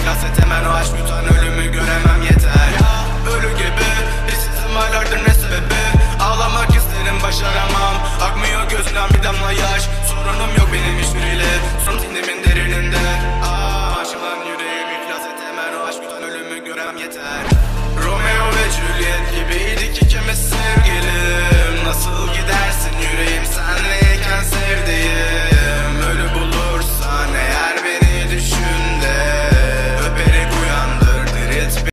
iflas et hemen, o aşk yutan ölümü göremem yeter. Ölü gibi hissizim aylardır, ne sebebi? Ağlamak isterim başaramam, akmıyor gözümden bir damla yaş. Sorunum yok benim hiçbiriyle, son zihnimin derininde. Aşılan yüreğim iflas et hemen, o aşk yutan ölümü göremem yeter.